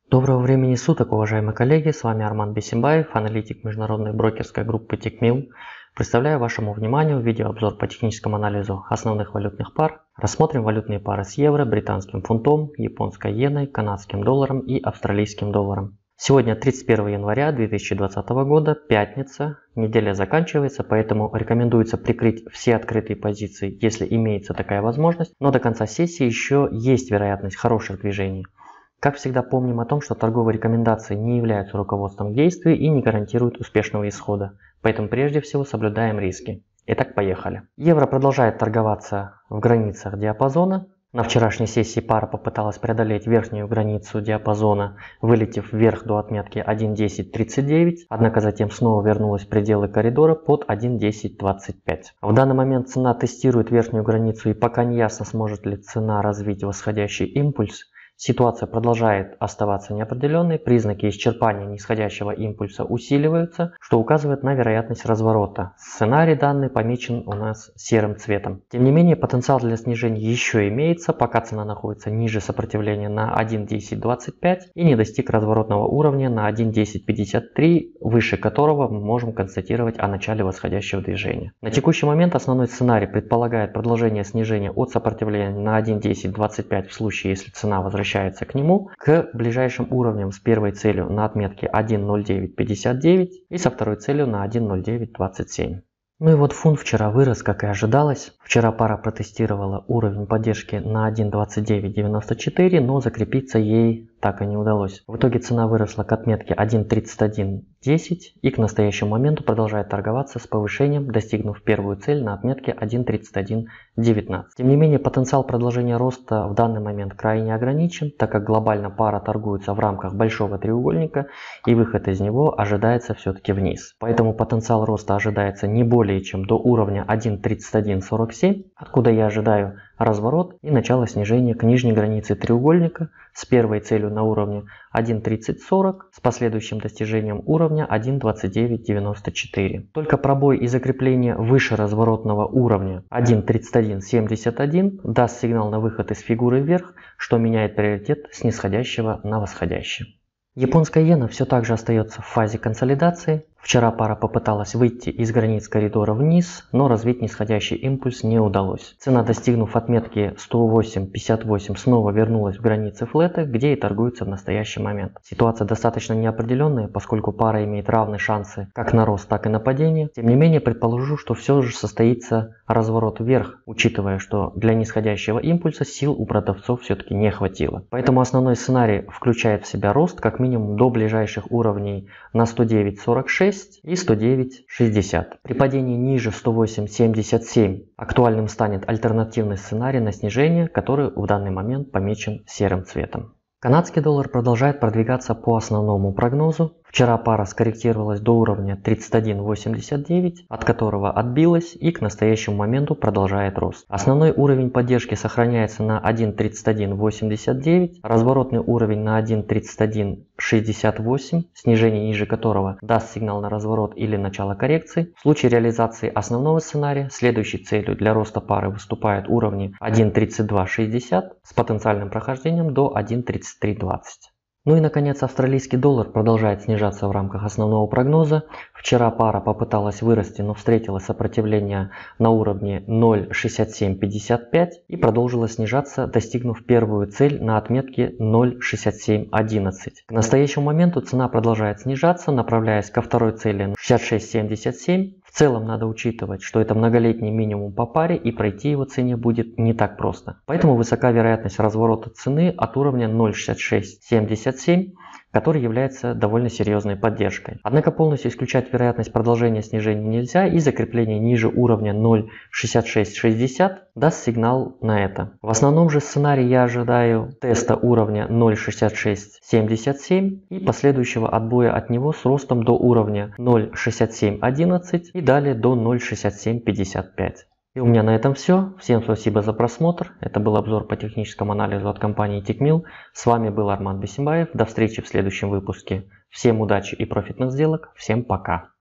Доброго времени суток, уважаемые коллеги, с вами Арман Бисимбаев, аналитик международной брокерской группы TechMill. Представляю вашему вниманию видеообзор по техническому анализу основных валютных пар. Рассмотрим валютные пары с евро, британским фунтом, японской иеной, канадским долларом и австралийским долларом. Сегодня 31 января 2020 года, пятница, неделя заканчивается, поэтому рекомендуется прикрыть все открытые позиции, если имеется такая возможность, но до конца сессии еще есть вероятность хороших движений. Как всегда, помним о том, что торговые рекомендации не являются руководством к действию и не гарантируют успешного исхода, поэтому прежде всего соблюдаем риски. Итак, поехали. Евро продолжает торговаться в границах диапазона. На вчерашней сессии пара попыталась преодолеть верхнюю границу диапазона, вылетев вверх до отметки 1.1039, однако затем снова вернулась в пределы коридора под 1.1025. В данный момент цена тестирует верхнюю границу, и пока не ясно, сможет ли цена развить восходящий импульс. Ситуация продолжает оставаться неопределенной, признаки исчерпания нисходящего импульса усиливаются, что указывает на вероятность разворота. Сценарий данный помечен у нас серым цветом. Тем не менее, потенциал для снижения еще имеется, пока цена находится ниже сопротивления на 1.1025 и не достиг разворотного уровня на 1.1053, выше которого мы можем констатировать о начале восходящего движения. На текущий момент основной сценарий предполагает продолжение снижения от сопротивления на 1.1025 в случае, если цена возвращается к нему, к ближайшим уровням с первой целью на отметке 1.0959 и со второй целью на 1.0927. Ну и вот фунт вчера вырос, как и ожидалось. Вчера пара протестировала уровень поддержки на 1.2994, но закрепиться ей так и не удалось. В итоге цена выросла к отметке 1.3110 и к настоящему моменту продолжает торговаться с повышением, достигнув первую цель на отметке 1.3119. Тем не менее, потенциал продолжения роста в данный момент крайне ограничен, так как глобально пара торгуется в рамках большого треугольника и выход из него ожидается все-таки вниз. Поэтому потенциал роста ожидается не более чем до уровня 1.3147, откуда я ожидаю разворот и начало снижения к нижней границе треугольника с первой целью на уровне 1.3040 с последующим достижением уровня 1.2994. Только пробой и закрепление выше разворотного уровня 1.3171 даст сигнал на выход из фигуры вверх, что меняет приоритет с нисходящего на восходящий. Японская иена все так же остается в фазе консолидации. Вчера пара попыталась выйти из границ коридора вниз, но развить нисходящий импульс не удалось. Цена, достигнув отметки 108.58, снова вернулась в границы флета, где и торгуется в настоящий момент. Ситуация достаточно неопределенная, поскольку пара имеет равные шансы как на рост, так и на падение. Тем не менее, предположу, что все же состоится разворот вверх, учитывая, что для нисходящего импульса сил у продавцов все-таки не хватило. Поэтому основной сценарий включает в себя рост как минимум до ближайших уровней на 109.46 и 109.60. При падении ниже 108.77 актуальным станет альтернативный сценарий на снижение, который в данный момент помечен серым цветом. Канадский доллар продолжает продвигаться по основному прогнозу. Вчера пара скорректировалась до уровня 31.89, от которого отбилась и к настоящему моменту продолжает рост. Основной уровень поддержки сохраняется на 1.3189, разворотный уровень на 1.3168, снижение ниже которого даст сигнал на разворот или начало коррекции. В случае реализации основного сценария, следующей целью для роста пары выступают уровни 1.3260 с потенциальным прохождением до 1.3320. Ну и наконец, австралийский доллар продолжает снижаться в рамках основного прогноза. Вчера пара попыталась вырасти, но встретила сопротивление на уровне 0.6755 и продолжила снижаться, достигнув первую цель на отметке 0.6711. К настоящему моменту цена продолжает снижаться, направляясь ко второй цели 66.77. В целом надо учитывать, что это многолетний минимум по паре и пройти его цене будет не так просто. Поэтому высока вероятность разворота цены от уровня 0.6677, который является довольно серьезной поддержкой. Однако полностью исключать вероятность продолжения снижения нельзя, и закрепление ниже уровня 0.6660 даст сигнал на это. В основном же сценарии я ожидаю теста уровня 0.6677 и последующего отбоя от него с ростом до уровня 0.6711 и далее до 0.6755. И у меня на этом все. Всем спасибо за просмотр. Это был обзор по техническому анализу от компании TechMill. С вами был Арман Бисимбаев. До встречи в следующем выпуске. Всем удачи и профитных сделок. Всем пока.